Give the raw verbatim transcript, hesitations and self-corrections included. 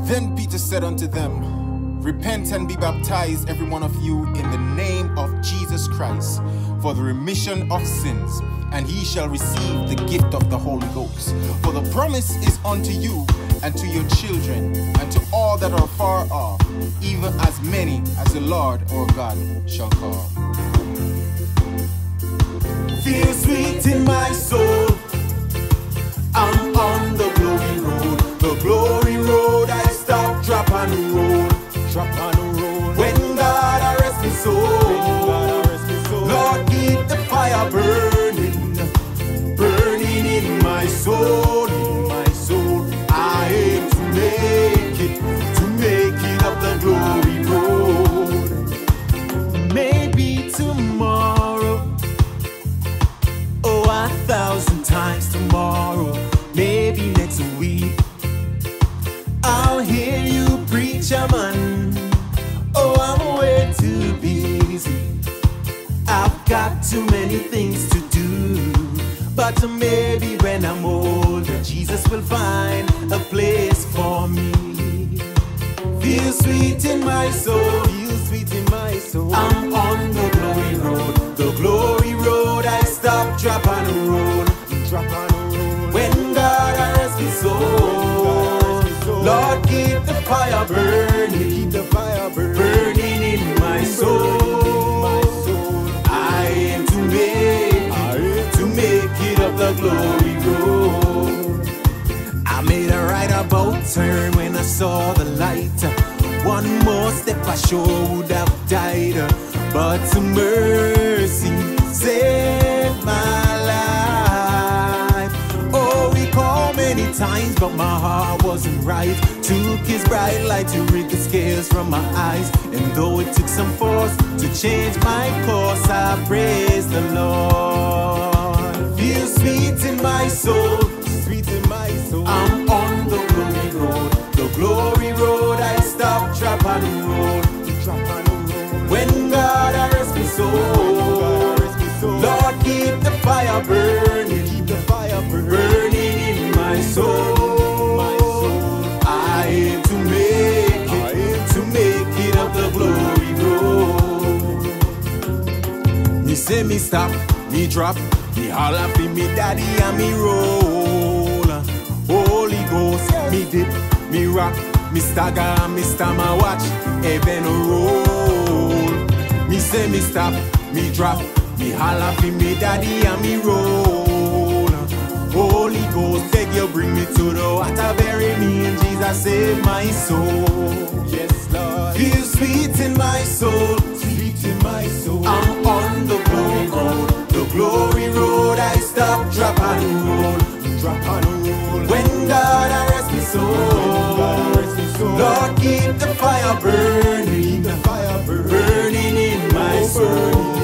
Then Peter said unto them, Repent and be baptized, every one of you, in the name of Jesus Christ, for the remission of sins, and ye shall receive the gift of the Holy Ghost. For the promise is unto you, and to your children, and to all that are far off, even as many as the Lord our God shall call. Feel sweet in my soul, I'm on the glory road. The glory road, I stop, drop and roll, drop and roll. When God arrests me soul, Lord keep the fire burning, burning in my soul, in my soul. I aim to make it, to make it up the glory road. Maybe tomorrow, oh, a thousand times tomorrow, maybe next week, I'll hear you preach, a man. Oh, I'm way too busy, I've got too many things to do. But maybe when I'm older, Jesus will find a place for me. Feel sweet in my soul, feel sweet in my soul. I'm on the glory road, the glory road. I stop, drop and roll, drop and roll. When God arrests me soul, Lord keep the fire burning, keep the fire burning, burning in my soul. My soul. I aim to make, I aim to make it up the glory road. I made a right about turn when I saw the light. One more step I sure would have died, but to mercy saved my life. Oh, he called many times, but my heart wasn't right. Took his bright light to rid the scales from my eyes. And though it took some force to change my course, I praise the Lord. Feel sweet in my soul, sweet in my soul. I'm on the glory road, the glory road. I stop, drop and roll, drop and roll. When God arrests me soul, Lord keep the fire burning, keep the fire burning, burning in my soul. My soul. I aim to make it, I aim to make it up the glory road. Me say me stop, me drop, me holla for me daddy and me roll. Holy Ghost, me dip, me rock, me stagger, me stammer, watch heaven roll. Me say me stop, me drop, me holla for me daddy and me roll. Holy Ghost, beg you bring me to the water, bury me and Jesus save my soul. Yes, Lord. Feel sweet in my soul, sweet in my soul. I'm on the glory road, the glory road. I stop, drop and roll, drop and roll. When God arrests me soul, Lord keep the fire burning, keep the fire burning, burning in my soul.